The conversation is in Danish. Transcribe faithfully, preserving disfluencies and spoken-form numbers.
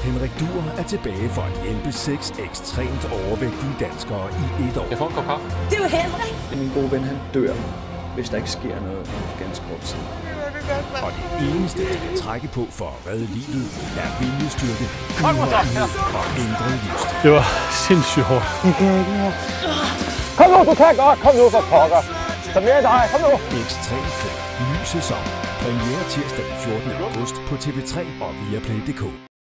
Henrik Duer er tilbage for at hjælpe seks ekstremt overvægtige danskere i et år. Jeg får en kop kaffe. Det er jo Henrik! Min gode ven, han dør, hvis der ikke sker noget for ganske kort tid. Og det eneste, de kan trække på for at redde livet, er viljestyrke, udholdenhed og ændret livsstil. Det var sindssygt hårdt. Det kan jeg ikke mere. Kom nu, du kan godt. Kom nu for pokker. Så mere end dig. Kom nu. Ekstremt fed. Ny sæson. Premiere tirsdag den fjortende august på T V tre og Viaplay punktum d k.